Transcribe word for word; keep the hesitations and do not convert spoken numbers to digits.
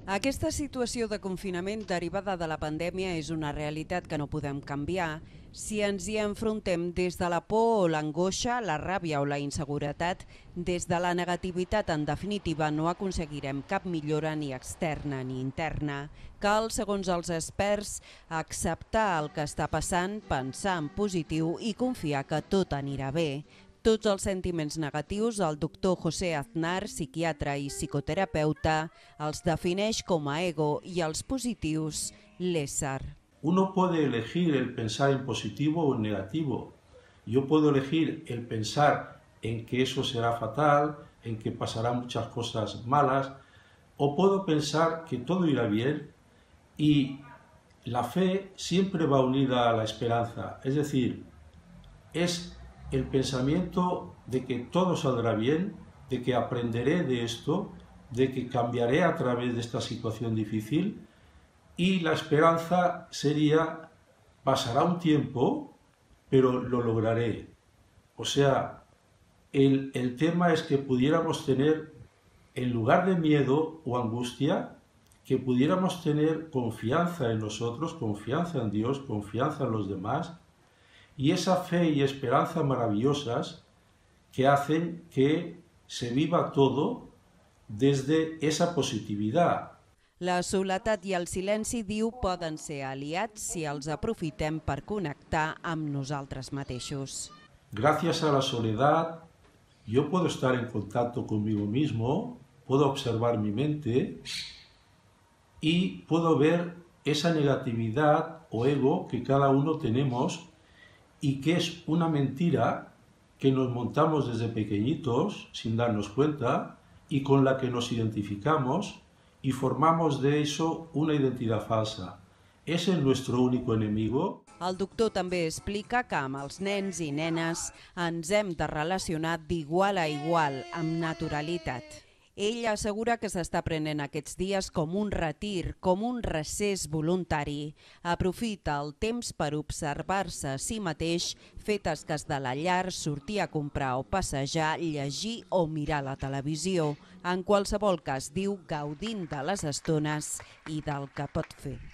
Aquesta situació de confinament derivada de la pandèmia és una realitat que no podem canviar si ens hi enfrontem des de la por o l'angoixa, la ràbia o la inseguretat. Des de la negativitat, en definitiva, no aconseguirem cap millora ni externa ni interna. Cal, segons els experts, acceptar el que està passant, pensar en positiu i confiar que tot anirà bé. Tots els sentiments negatius, el doctor José Aznar, psiquiatre i psicoterapeuta, els defineix com a ego i els positius, l'ésser. Uno puede elegir el pensar en positivo o en negativo. Yo puedo elegir el pensar en que eso será fatal, en que pasarán muchas cosas malas, o puedo pensar que todo irá bien, y la fe siempre va unida a la esperanza. Es decir, es el pensamiento de que todo saldrá bien, de que aprenderé de esto, de que cambiaré a través de esta situación difícil, y la esperanza sería, pasará un tiempo, pero lo lograré. O sea, el, el tema es que pudiéramos tener, en lugar de miedo o angustia, que pudiéramos tener confianza en nosotros, confianza en Dios, confianza en los demás, y esa fe y esperanza maravillosas que hacen que se viva todo desde esa positividad. La soledat i el silenci, diu, poden ser aliats si els aprofitem per connectar amb nosaltres mateixos. Gracias a la soledad yo puedo estar en contacto conmigo mismo, puedo observar mi mente y puedo ver esa negatividad o ego que cada uno tenemos y que es una mentira que nos montamos desde pequeñitos sin darnos cuenta y con la que nos identificamos y formamos de eso una identidad falsa. ¿Ese es nuestro único enemigo? El doctor també explica que amb els nens i nenes ens hem de relacionar d'igual a igual, amb naturalitat. Ell assegura que s'està prenent aquests dies com un retir, com un recés voluntari. Aprofita el temps per observar-se a si mateix, fer tasques de la llar, sortir a comprar o passejar, llegir o mirar la televisió. En qualsevol cas, diu, gaudint de les estones i del que pot fer.